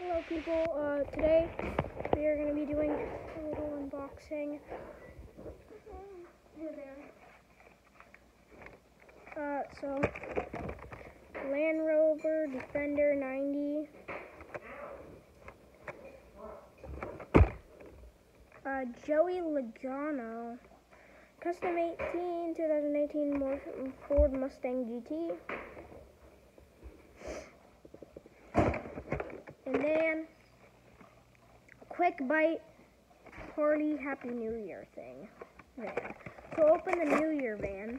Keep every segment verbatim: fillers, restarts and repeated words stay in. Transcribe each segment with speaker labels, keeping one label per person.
Speaker 1: Hello people, uh, today we are going to be doing a little unboxing. Here they are. Uh, so, Land Rover Defender ninety. Uh, Joey Logano. Custom eighteen, twenty eighteen Ford Mustang G T. And then, quick bite party Happy New Year thing. Van. So open the New Year van.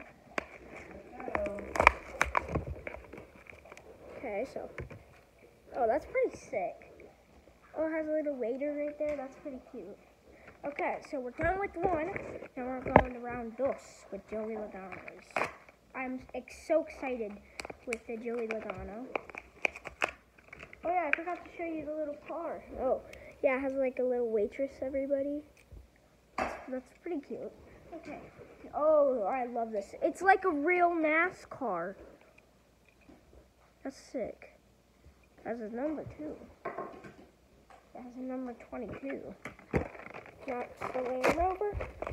Speaker 1: Okay, so, oh, that's pretty sick. Oh, it has a little waiter right there. That's pretty cute. Okay, so we're done with one. Now we're going around dos with Joey Logano's. I'm ex so excited with the Joey Logano. Oh yeah, I forgot to show you the little car. Oh, yeah, it has like a little waitress, everybody. That's, that's pretty cute. Okay. Oh, I love this. It's like a real NASCAR. That's sick. It has a number too. It has a number twenty-two. That's the Land Rover.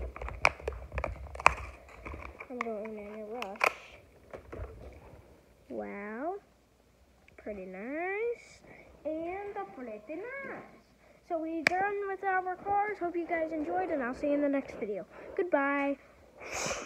Speaker 1: I'm going in a rush. Wow. Pretty nice. And pretty nice. So we're done with our cars. Hope you guys enjoyed, and I'll see you in the next video. Goodbye.